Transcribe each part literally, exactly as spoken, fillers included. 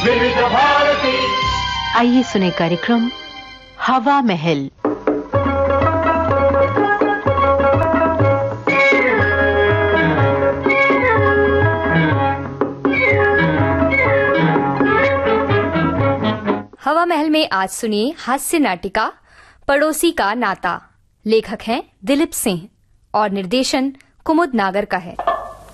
विविध भारती। आइए सुने कार्यक्रम हवा महल। हवा महल में आज सुनिए हास्य नाटिका पड़ोसी का नाता। लेखक हैं दिलीप सिंह और निर्देशन कुमुद नागर का है।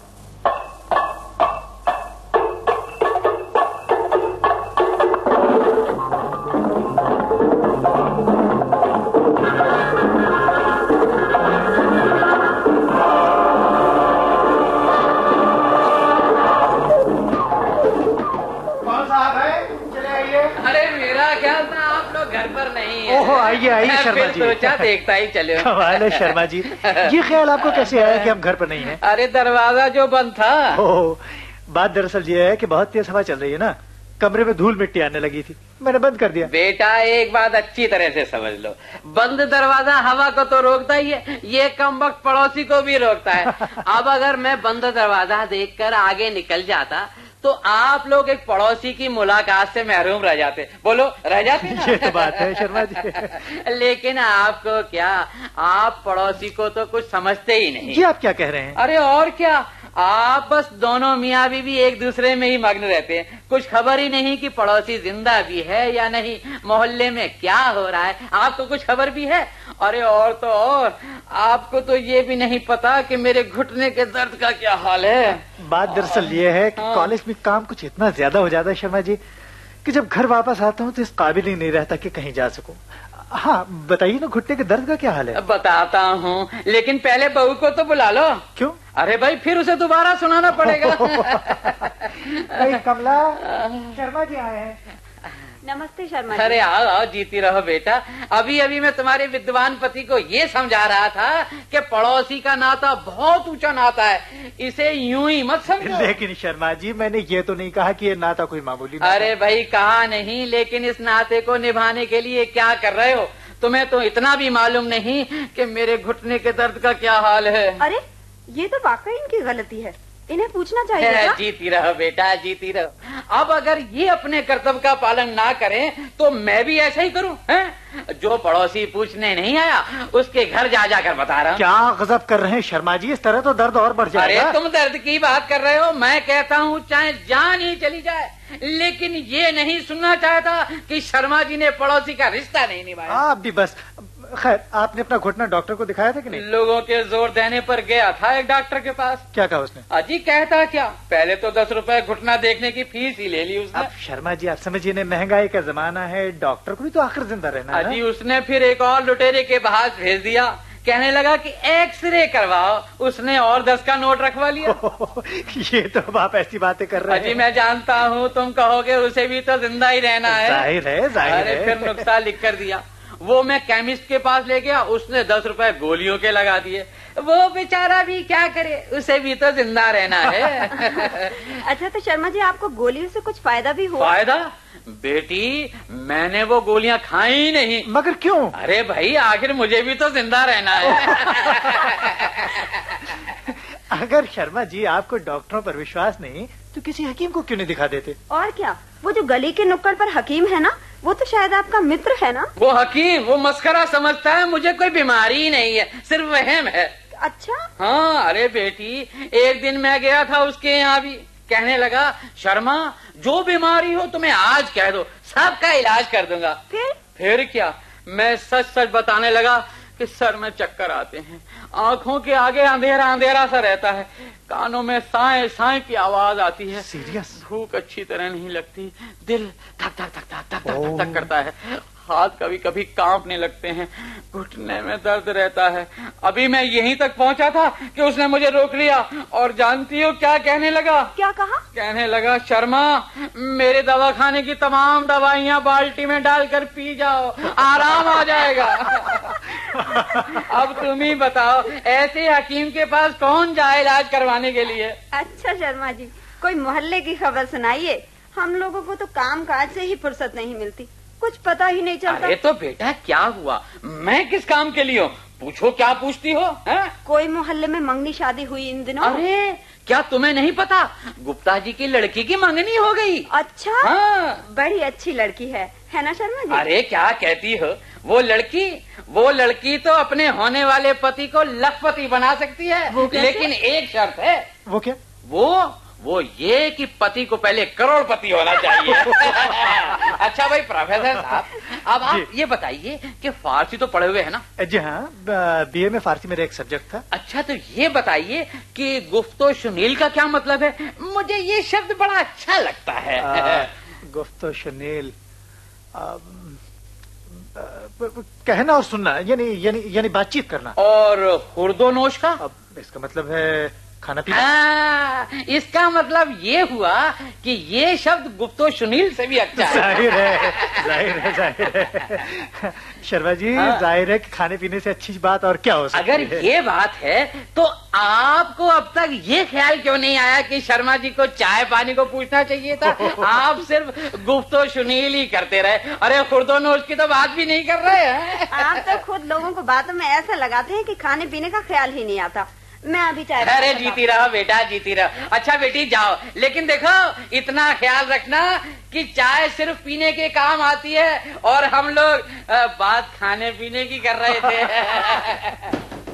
ओहो आइए आइए शर्मा जी। सोचा देखता ही चले। कमाल है शर्मा जी, ये ख्याल आपको कैसे आया कि हम घर पर नहीं हैं? अरे दरवाजा जो बंद था। ओह, बात दरअसल ये है कि बहुत तेज हवा चल रही है ना, कमरे में धूल मिट्टी आने लगी थी, मैंने बंद कर दिया। बेटा एक बात अच्छी तरह से समझ लो, बंद दरवाजा हवा को तो रोकता ही है, ये कम वक्त पड़ोसी को भी रोकता है। अब अगर मैं बंद दरवाजा देखकर आगे निकल जाता तो आप लोग एक पड़ोसी की मुलाकात से महरूम रह जाते। बोलो रह जाते ना? ये तो बात है शर्मा जी। लेकिन आपको क्या, आप पड़ोसी को तो कुछ समझते ही नहीं। ये आप क्या कह रहे हैं? अरे और क्या, आप बस दोनों मियाँ बीवी एक दूसरे में ही मग्न रहते हैं, कुछ खबर ही नहीं कि पड़ोसी जिंदा भी है या नहीं, मोहल्ले में क्या हो रहा है आपको कुछ खबर भी है। अरे और तो और आपको तो ये भी नहीं पता कि मेरे घुटने के दर्द का क्या हाल है। बात दरअसल ये है कि कॉलेज में काम कुछ इतना ज्यादा हो जाता है शर्मा जी कि जब घर वापस आता हूँ तो इस काबिल ही नहीं रहता कि कहीं जा सकूं। हाँ बताइए ना, घुटने के दर्द का क्या हाल है? बताता हूँ, लेकिन पहले बहू को तो बुला लो। क्यों? अरे भाई फिर उसे दोबारा सुनाना पड़ेगा। कमला, शर्मा जी आए हैं। नमस्ते शर्मा जी। अरे आओ आओ, जीती रहो बेटा। अभी अभी मैं तुम्हारे विद्वान पति को ये समझा रहा था कि पड़ोसी का नाता बहुत ऊंचा नाता है, इसे यूं ही मत समझो। लेकिन शर्मा जी मैंने ये तो नहीं कहा कि ये नाता कोई मामूली नाता। अरे भाई कहा नहीं, लेकिन इस नाते को निभाने के लिए क्या कर रहे हो? तुम्हें तो इतना भी मालूम नहीं कि मेरे घुटने के दर्द का क्या हाल है। अरे ये तो वाकई इनकी गलती है, इन्हें पूछना चाहिए। जीती रहो बेटा, जीती रहो। अब अगर ये अपने कर्तव्य का पालन ना करें तो मैं भी ऐसा ही करूं, हैं? जो पड़ोसी पूछने नहीं आया उसके घर जा जाकर बता रहा हूं। क्या गजब कर रहे हैं शर्मा जी, इस तरह तो दर्द और बढ़ जाएगा। अरे तुम दर्द की बात कर रहे हो, मैं कहता हूँ चाहे जान ही चली जाए, लेकिन ये नहीं सुनना चाहता कि शर्मा जी ने पड़ोसी का रिश्ता नहीं निभाया। आप भी बस। खैर आपने अपना घुटना डॉक्टर को दिखाया था कि नहीं? लोगों के जोर देने पर गया था एक डॉक्टर के पास। क्या कहा उसने? अजी कहता क्या, पहले तो दस रुपए घुटना देखने की फीस ही ले ली उसने। अब शर्मा जी आप समझिए ना, महंगाई का जमाना है, डॉक्टर को भी तो आखिर जिंदा रहना है। अजी उसने फिर एक और लुटेरे के बहास भेज दिया, कहने लगा कि एक्सरे करवाओ। उसने और दस का नोट रखवा लिया। ये तो अब आप ऐसी बातें कर रहे हैं। अजी मैं जानता हूँ तुम कहोगे उसे भी तो जिंदा ही रहना है। जाहिर है, जाहिर है। अरे फिर नुस्खा लिख कर दिया, वो मैं केमिस्ट के पास ले गया, उसने दस रुपए गोलियों के लगा दिए। वो बेचारा भी क्या करे, उसे भी तो जिंदा रहना है। अच्छा तो शर्मा जी आपको गोलियों से कुछ फायदा भी हुआ? फायदा? बेटी मैंने वो गोलियां खाई ही नहीं। मगर क्यों? अरे भाई आखिर मुझे भी तो जिंदा रहना है। अगर शर्मा जी आपको डॉक्टरों पर विश्वास नहीं तो किसी हकीम को क्यों नहीं दिखा देते? और क्या, वो जो गली के नुक्कड़ पर हकीम है ना, वो तो शायद आपका मित्र है ना। वो हकीम वो मस्करा समझता है, मुझे कोई बीमारी ही नहीं है, सिर्फ वहम है। अच्छा हाँ। अरे बेटी एक दिन मैं गया था उसके यहाँ भी, कहने लगा शर्मा जो बीमारी हो तुम्हें आज कह दो, सबका इलाज कर दूंगा। फिर फिर क्या, मैं सच सच बताने लगा कि सर में चक्कर आते हैं, आंखों के आगे अंधेरा अंधेरा सा रहता है, कानों में साए साए की आवाज आती है, सीरियस? भूख अच्छी तरह नहीं लगती, दिल धक धक धक धक धक धक धक करता है, हाथ कभी कभी कांपने लगते हैं, घुटने में दर्द रहता है। अभी मैं यहीं तक पहुंचा था कि उसने मुझे रोक लिया और जानती हो क्या कहने लगा? क्या कहा? कहने लगा शर्मा मेरे दवाखाने की तमाम दवाइयां बाल्टी में डालकर पी जाओ, आराम आ जाएगा। अब तुम ही बताओ ऐसे हकीम के पास कौन जाए इलाज करवाने के लिए? अच्छा शर्मा जी कोई मोहल्ले की खबर सुनाइए, हम लोगों को तो काम काज से ही फुर्सत नहीं मिलती, कुछ पता ही नहीं चलता। अरे तो बेटा क्या हुआ, मैं किस काम के लिए हूँ, पूछो क्या पूछती हो? है? कोई मोहल्ले में मंगनी शादी हुई इन दिनों? अरे क्या तुम्हें नहीं पता, गुप्ता जी की लड़की की मंगनी हो गई। अच्छा? हाँ। बड़ी अच्छी लड़की है है ना शर्मा जी? अरे क्या कहती हो, वो लड़की वो लड़की तो अपने होने वाले पति को लखपति बना सकती है, लेकिन एक शर्त है। वो क्या? वो वो ये कि पति को पहले करोड़पति होना चाहिए। अच्छा भाई प्रोफेसर साहब, अब आप ये बताइए कि फारसी तो पढ़े हुए है ना? जी हाँ, बीए में फारसी मेरा एक सब्जेक्ट था। अच्छा, तो ये बताइए कि गुफ्तो शुनील का क्या मतलब है? मुझे ये शब्द बड़ा अच्छा लगता है। गुफ्तो शुनील कहना और सुनना, यानी यानी यानी बातचीत करना। और खुर्दोनोश का? अब इसका मतलब है खाना पीना। आ, इसका मतलब ये हुआ कि ये शब्द गुफ्तो शुनील से भी अच्छा है। जाहिर है, जाहिर है, जाहिर है। शर्मा जी, हाँ। जाहिर है कि खाने पीने से अच्छी बात और क्या हो सकती अगर है। ये बात है तो आपको अब तक ये ख्याल क्यों नहीं आया कि शर्मा जी को चाय पानी को पूछना चाहिए था? आप सिर्फ गुफ्तो शुनील ही करते रहे। अरे खुर्दोनोश की तो बात भी नहीं कर रहे हैं। आप तो खुद लोगों को बातों में ऐसा लगाते हैं कि खाने पीने का ख्याल ही नहीं आता। मैं अभी चाय। अरे जीती रहो बेटा, जीती रहो। अच्छा बेटी जाओ, लेकिन देखो इतना ख्याल रखना कि चाय सिर्फ पीने के काम आती है और हम लोग बात खाने पीने की कर रहे थे।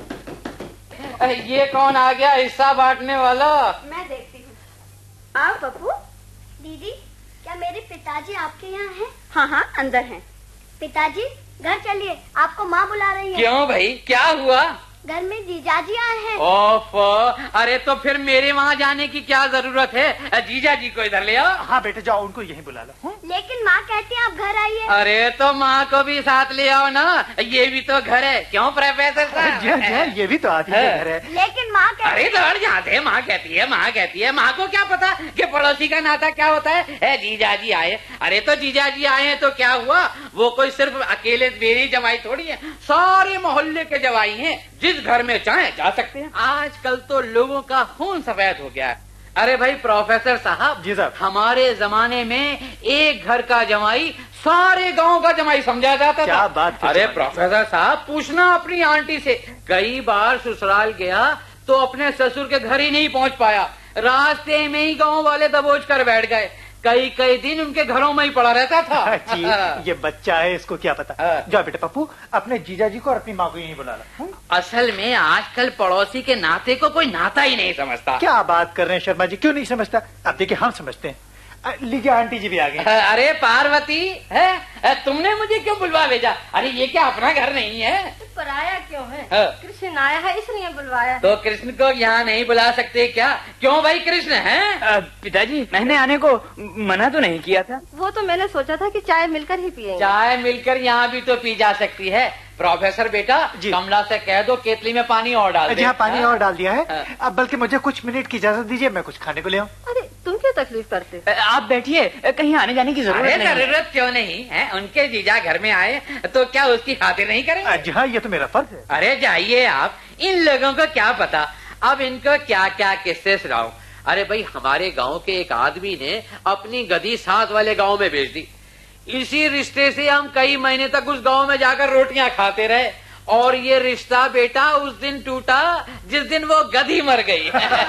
ये कौन आ गया हिस्सा बांटने वाला? मैं देखती हूँ। आओ पप्पू। दीदी, क्या मेरे पिताजी आपके यहाँ हैं? हाँ हाँ, अंदर हैं। पिताजी घर चलिए, आपको माँ बुला रही है। क्यों भाई, क्या हुआ? घर में जीजाजी आए हैं। ओफ, अरे तो फिर मेरे वहाँ जाने की क्या जरूरत है? जीजा जी को इधर ले आओ। हाँ बेटे जाओ, उनको यहीं बुला लो। लेकिन माँ कहती है आप घर आइए। अरे तो माँ को भी साथ ले आओ ना, ये भी तो घर है। क्यों प्रोफेसर साहब? जी हाँ, जी हाँ, ये भी तो आदमी का घर है। लेकिन माँ कहती अरे तो हट जाते हैं, माँ कहती है, माँ कहती है। माँ को क्या पता कि पड़ोसी का नाता क्या होता है? है जीजा जी आए। अरे तो जीजा जी आए हैं तो क्या हुआ? वो कोई सिर्फ अकेले मेरी जमाई थोड़ी है, सारे मोहल्ले के जवाई हैं। जिस घर में चाहे जा सकते हैं। आजकल तो लोगों का खून सफेद हो गया है। अरे भाई प्रोफेसर साहब, जी साहब, हमारे जमाने में एक घर का जमाई सारे गांव का जमाई समझा जाता था। क्या बात है? अरे प्रोफेसर साहब, पूछना अपनी आंटी से। कई बार ससुराल गया तो अपने ससुर के घर ही नहीं पहुंच पाया, रास्ते में ही गांव वाले दबोच कर बैठ गए। कई कई दिन उनके घरों में ही पड़ा रहता था। जी, ये बच्चा है, इसको क्या पता। जाओ बेटे पप्पू, अपने जीजा जी को और अपनी माँ को यहीं बुला लो। असल में आजकल पड़ोसी के नाते को कोई नाता ही नहीं समझता। क्या बात कर रहे हैं शर्मा जी, क्यों नहीं समझता? अब देखिए हम समझते हैं। लीजिए आंटी जी भी आ गई। अरे पार्वती है, तुमने मुझे क्यों बुलवा भेजा? अरे ये क्या अपना घर नहीं है? तो पराया क्यों है? हाँ। कृष्ण आया है इसलिए बुलवाया। तो कृष्ण को यहाँ नहीं बुला सकते क्या? क्यों भाई, कृष्ण है? पिताजी, मैंने आने को मना तो नहीं किया था। वो तो मैंने सोचा था कि चाय मिलकर ही पिएंगे। चाय मिलकर यहाँ भी तो पी जा सकती है। प्रोफेसर बेटा, कमला से कह दो केतली में पानी और डाल दे। हाँ, पानी और डाल दिया है। हाँ। अब बल्कि मुझे कुछ मिनट की इजाजत दीजिए, मैं कुछ खाने को ले आऊं। अरे तुम क्यों तकलीफ करते? आप बैठिए, कहीं आने जाने की जरूरत अरे नहीं है। जरूरत क्यों नहीं है? उनके जीजा घर में आए तो क्या उसकी खातिर नहीं करेंगे? जी हाँ, ये तो मेरा फर्ज है। अरे जाइए आप, इन लोगों को क्या पता अब इनको क्या क्या किस्से सुनाऊं। अरे भाई, हमारे गांव के एक आदमी ने अपनी गधी साथ वाले गांव में भेज दी। इसी रिश्ते से हम कई महीने तक उस गांव में जाकर रोटियां खाते रहे, और ये रिश्ता बेटा उस दिन टूटा जिस दिन वो गधी मर गई।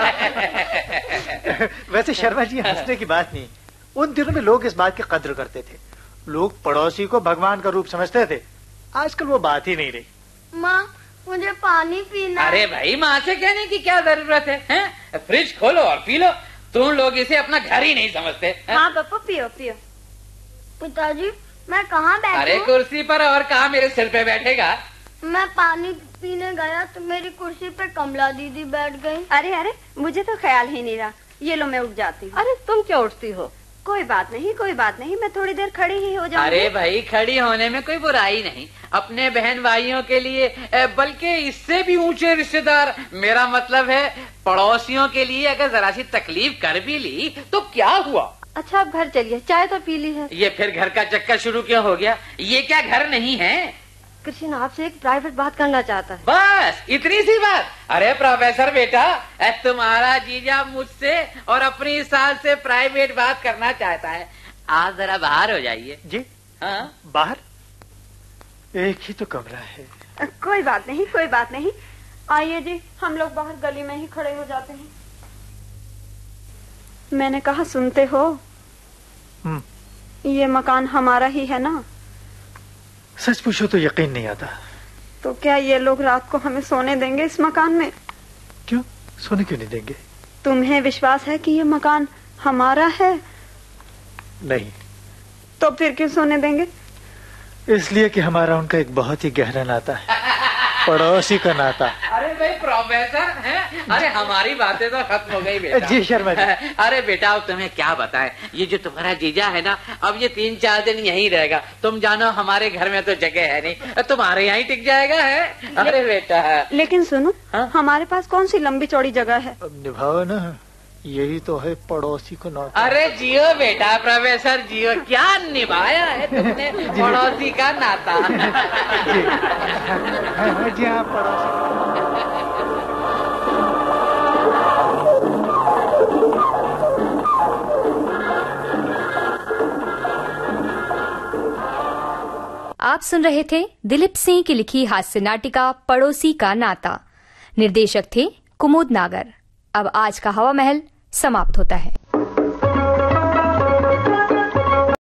वैसे शर्मा जी, हंसने की बात नहीं। उन दिनों में लोग इस बात की कद्र करते थे। लोग पड़ोसी को भगवान का रूप समझते थे। आजकल वो बात ही नहीं रही। माँ, मुझे पानी पीना है। अरे भाई, माँ से कहने की क्या जरूरत है, हैं? फ्रिज खोलो और पी लो। तुम लोग इसे अपना घर ही नहीं समझते। हाँ पप्पू, पियो पियो। पिताजी, मैं कहाँ बैठूं? अरे कुर्सी पर, और कहाँ मेरे सिर पे बैठेगा? मैं पानी पीने गया तो मेरी कुर्सी पे कमला दीदी बैठ गई। अरे अरे, मुझे तो ख्याल ही नहीं रहा। ये लो, मैं उठ जाती हूँ। अरे तुम क्यों उठती हो? कोई बात नहीं, कोई बात नहीं, मैं थोड़ी देर खड़ी ही हो जाऊंगी। अरे भाई, खड़ी होने में कोई बुराई नहीं। अपने बहन भाइयों के लिए, बल्कि इससे भी ऊंचे रिश्तेदार, मेरा मतलब है पड़ोसियों के लिए अगर जरा सी तकलीफ कर भी ली तो क्या हुआ? अच्छा, आप घर चलिए, चाय तो पी ली है। ये फिर घर का चक्कर शुरू क्यों हो गया? ये क्या घर नहीं है? कृष्ण आपसे एक प्राइवेट बात करना चाहता है। बस इतनी सी बात? अरे प्रोफेसर बेटा, तुम्हारा जीजा मुझसे और अपनी सास से प्राइवेट बात करना चाहता है। आप जरा बाहर हो जाइए। जी हाँ? बाहर? एक ही तो कमरा है। कोई बात नहीं, कोई बात नहीं। आइए जी, हम लोग बाहर गली में ही खड़े हो जाते हैं। मैंने कहा सुनते हो? हम्म, ये मकान हमारा ही है ना? सच पूछो तो यकीन नहीं आता। तो क्या ये लोग रात को हमें सोने देंगे इस मकान में? क्यों? सोने क्यों नहीं देंगे? तुम्हें विश्वास है कि ये मकान हमारा है? नहीं। तो फिर क्यों सोने देंगे? इसलिए कि हमारा उनका एक बहुत ही गहरा नाता है, पड़ोसी का नाता। अरे भाई प्रोफेसर हैं? अरे हमारी बातें तो खत्म हो गई बेटा। जी शर्मा जी। अरे बेटा अब तुम्हें क्या बताएं, ये जो तुम्हारा जीजा है ना, अब ये तीन चार दिन यहीं रहेगा। तुम जानो हमारे घर में तो जगह है नहीं, तुम्हारे यहाँ ही टिक जाएगा है। अरे बेटा। लेकिन सुनो, हाँ? हमारे पास कौन सी लंबी चौड़ी जगह है? अब निभाओ ना, यही तो है पड़ोसी को नाता। अरे जियो बेटा प्रोफेसर जियो, क्या निभाया है तुमने पड़ोसी का नाता। जी हाँ, जी हाँ, पड़ोसी। आप सुन रहे थे दिलीप सिंह की लिखी हास्य नाटिका पड़ोसी का नाता। निर्देशक थे कुमुद नागर। अब आज का हवा महल समाप्त होता है।